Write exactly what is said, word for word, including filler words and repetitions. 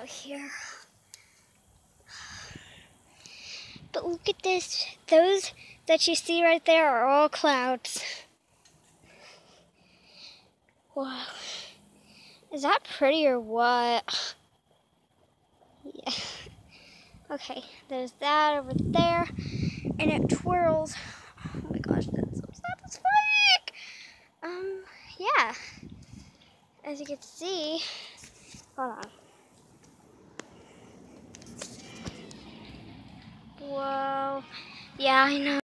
out here. But look at this. Those that you see right there are all clouds. Wow. Is that pretty or what? Yeah. Okay, there's that over there. And it twirls. Oh my gosh, that's so satisfying. Um, yeah. As you can see, hold on. Whoa. Yeah, I know.